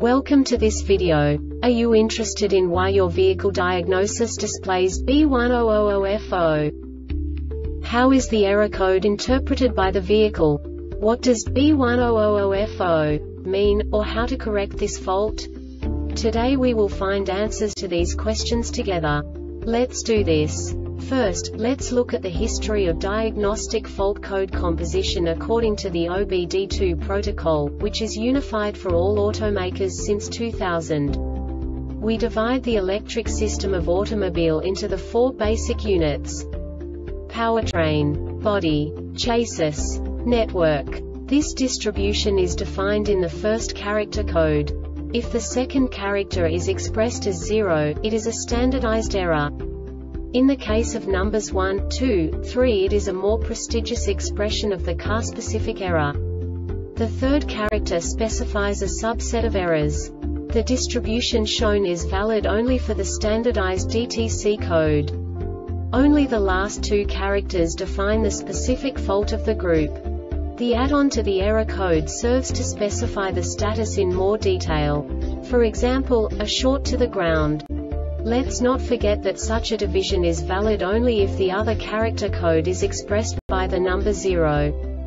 Welcome to this video. Are you interested in why your vehicle diagnosis displays B1000FO? How is the error code interpreted by the vehicle? What does B1000FO mean, or how to correct this fault? Today we will find answers to these questions together. Let's do this. First, let's look at the history of diagnostic fault code composition according to the OBD2 protocol, which is unified for all automakers since 2000. We divide the electric system of automobile into the four basic units: powertrain, body, chassis, network. This distribution is defined in the first character code. If the second character is expressed as 0, it is a standardized error. In the case of numbers 1, 2, 3, it is a more prestigious expression of the car-specific error. The third character specifies a subset of errors. The distribution shown is valid only for the standardized DTC code. Only the last two characters define the specific fault of the group. The add-on to the error code serves to specify the status in more detail. For example, a short to the ground. Let's not forget that such a division is valid only if the other character code is expressed by the number 0.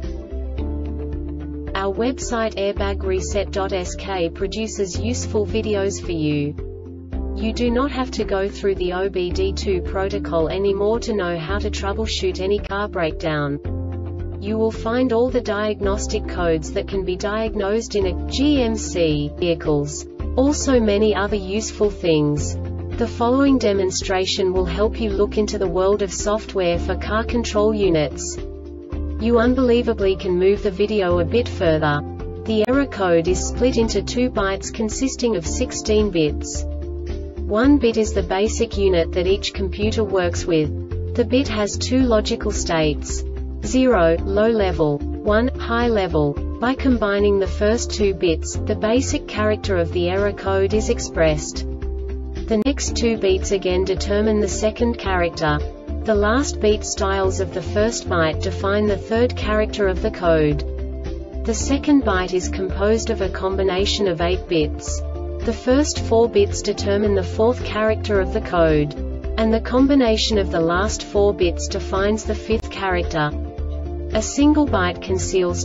Our website airbagreset.sk produces useful videos for you. You do not have to go through the OBD2 protocol anymore to know how to troubleshoot any car breakdown. You will find all the diagnostic codes that can be diagnosed in a GMC vehicles. Also many other useful things. The following demonstration will help you look into the world of software for car control units. You unbelievably can move the video a bit further. The error code is split into 2 bytes consisting of 16 bits. 1 bit is the basic unit that each computer works with. The bit has 2 logical states: 0, low level, 1, high level. By combining the first 2 bits, the basic character of the error code is expressed. The next 2 beats again determine the second character. The last beat styles of the first byte define the third character of the code. The second byte is composed of a combination of 8 bits. The first 4 bits determine the fourth character of the code. And the combination of the last 4 bits defines the fifth character. A single byte conceals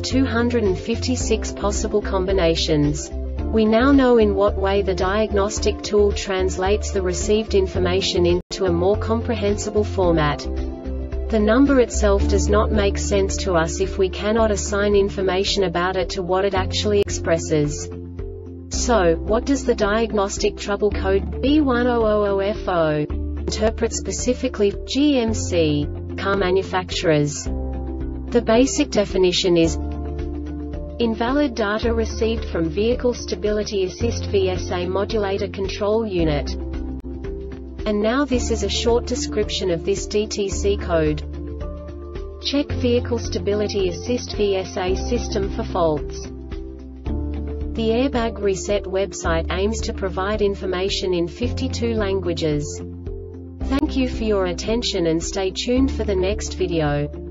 256 possible combinations. We now know in what way the diagnostic tool translates the received information into a more comprehensible format. The number itself does not make sense to us if we cannot assign information about it to what it actually expresses. So, what does the diagnostic trouble code B1000FO interpret specifically for GMC car manufacturers? The basic definition is invalid data received from Vehicle Stability Assist VSA Modulator Control Unit. And now this is a short description of this DTC code. Check Vehicle Stability Assist VSA system for faults. The Airbag Reset website aims to provide information in 52 languages. Thank you for your attention and stay tuned for the next video.